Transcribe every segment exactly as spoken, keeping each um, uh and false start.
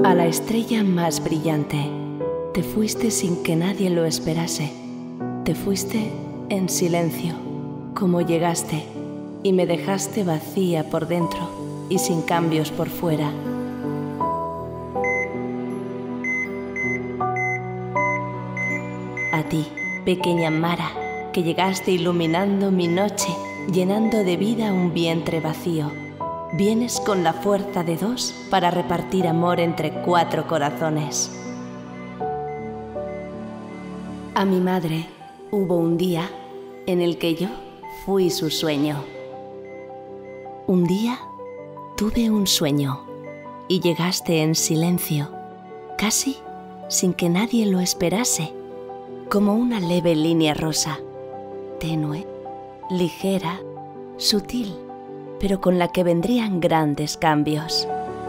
A la estrella más brillante, te fuiste sin que nadie lo esperase. Te fuiste en silencio, como llegaste, y me dejaste vacía por dentro y sin cambios por fuera. A ti, pequeña Mara, que llegaste iluminando mi noche, llenando de vida un vientre vacío. Vienes con la fuerza de dos para repartir amor entre cuatro corazones. A mi madre hubo un día en el que yo fui su sueño. Un día tuve un sueño y llegaste en silencio, casi sin que nadie lo esperase, como una leve línea rosa, tenue, ligera, sutil, pero con la que vendrían grandes cambios.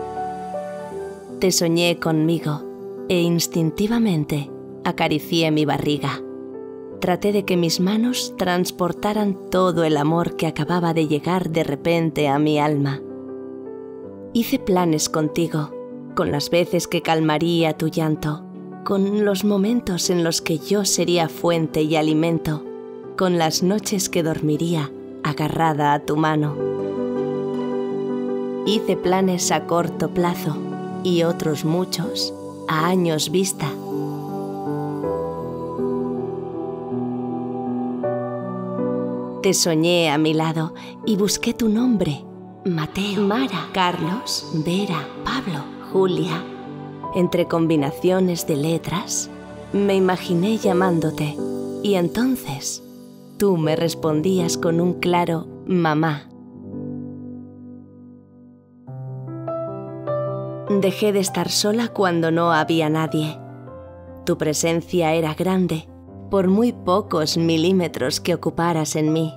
Te soñé conmigo e instintivamente acaricié mi barriga. Traté de que mis manos transportaran todo el amor que acababa de llegar de repente a mi alma. Hice planes contigo, con las veces que calmaría tu llanto, con los momentos en los que yo sería fuente y alimento, con las noches que dormiría agarrada a tu mano. Hice planes a corto plazo y otros muchos a años vista. Te soñé a mi lado y busqué tu nombre: Mateo, Mara, Carlos, Vera, Pablo, Julia. Entre combinaciones de letras, me imaginé llamándote y entonces tú me respondías con un claro mamá. Dejé de estar sola cuando no había nadie. Tu presencia era grande, por muy pocos milímetros que ocuparas en mí.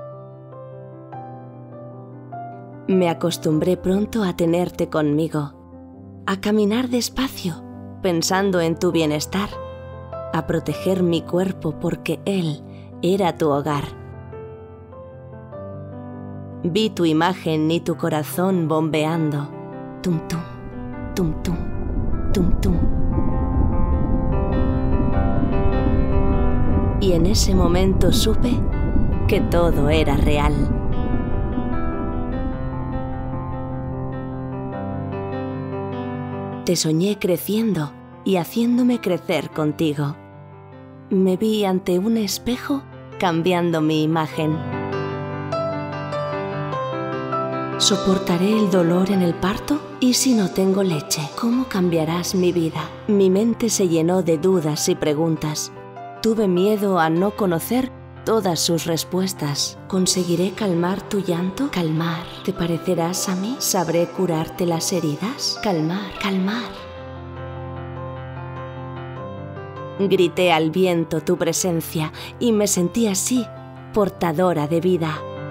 Me acostumbré pronto a tenerte conmigo, a caminar despacio, pensando en tu bienestar, a proteger mi cuerpo porque él era tu hogar. Vi tu imagen y tu corazón bombeando, tum tum, tum tum, tum tum. Y en ese momento supe que todo era real. Te soñé creciendo y haciéndome crecer contigo. Me vi ante un espejo cambiando mi imagen. ¿Soportaré el dolor en el parto? ¿Y si no tengo leche? ¿Cómo cambiarás mi vida? Mi mente se llenó de dudas y preguntas. Tuve miedo a no conocer todas sus respuestas. ¿Conseguiré calmar tu llanto? Calmar. ¿Te parecerás a mí? ¿Sabré curarte las heridas? Calmar, calmar. Grité al viento tu presencia y me sentí así, portadora de vida.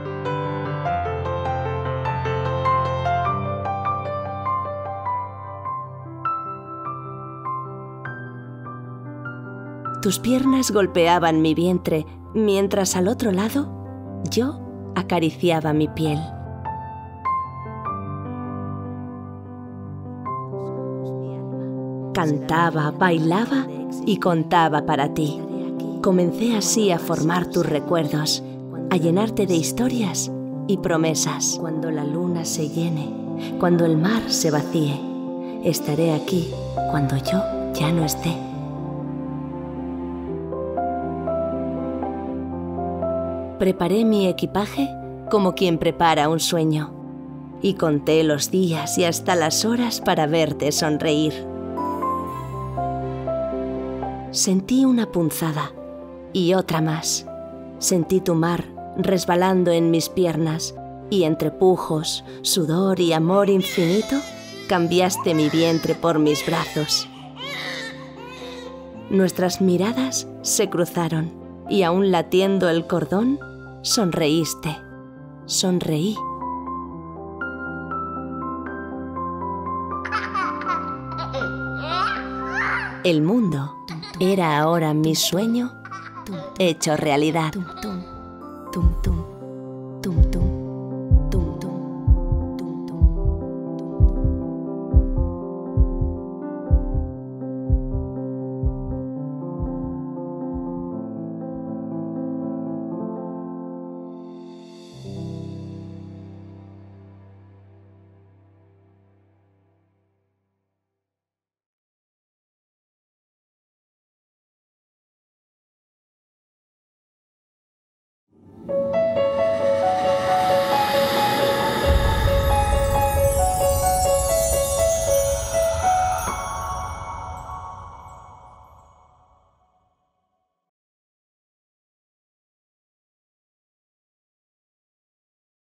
Tus piernas golpeaban mi vientre, mientras al otro lado yo acariciaba mi piel. Cantaba, bailaba y contaba para ti. Comencé así a formar tus recuerdos, a llenarte de historias y promesas. Cuando la luna se llene, cuando el mar se vacíe, estaré aquí cuando yo ya no esté. Preparé mi equipaje como quien prepara un sueño y conté los días y hasta las horas para verte sonreír. Sentí una punzada y otra más. Sentí tu mar resbalando en mis piernas y entre pujos, sudor y amor infinito cambiaste mi vientre por mis brazos. Nuestras miradas se cruzaron y aún latiendo el cordón, sonreíste. Sonreí. El mundo era ahora mi sueño hecho realidad. Tum, tum, tum, tum.